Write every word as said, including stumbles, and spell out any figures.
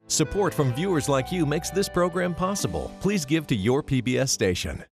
Support from viewers like you makes this program possible. Please give to your P B S station.